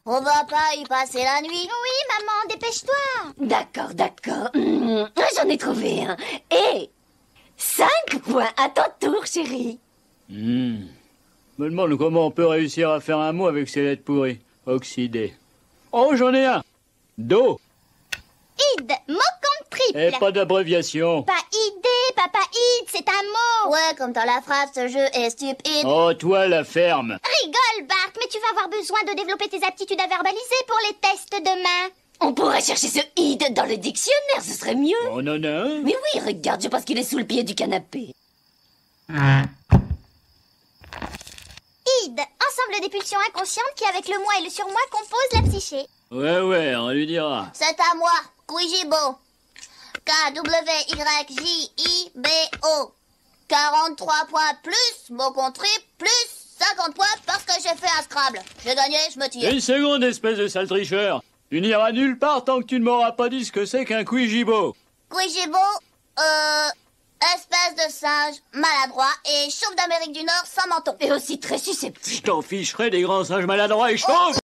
On va pas y passer la nuit. Oui, maman, dépêche-toi. D'accord, d'accord. J'en ai trouvé un. Et 5 points à ton tour, chérie. Me demande comment on peut réussir à faire un mot avec ces lettres pourries. Oxydé. Oh, j'en ai un. Do. Id, mot compte triple. Et pas d'abréviation. Pas idée, papa id, c'est un mot. Ouais, comme dans la phrase, ce jeu est stupide. Oh, toi, la ferme. Rigole, Bart, mais tu vas avoir besoin de développer tes aptitudes à verbaliser pour les tests demain. On pourrait chercher ce id dans le dictionnaire, ce serait mieux. On en a un. Mais oui, regarde, je pense qu'il est sous le pied du canapé. Id, ensemble des pulsions inconscientes qui, avec le moi et le surmoi, composent la psyché. Ouais, on lui dira. C'est à moi, Quijibo. K-W-Y-J-I-B-O. 43 points plus, mot contre triple, plus 50 points parce que j'ai fait un Scrabble. J'ai gagné, je me tire. Une seconde, espèce de sale tricheur. Tu n'iras nulle part tant que tu ne m'auras pas dit ce que c'est qu'un Quijibo. Quijibo, espèce de singe maladroit et chauve d'Amérique du Nord sans menton. Et aussi très susceptible. Je t'en ficherai des grands singes maladroits et chauves.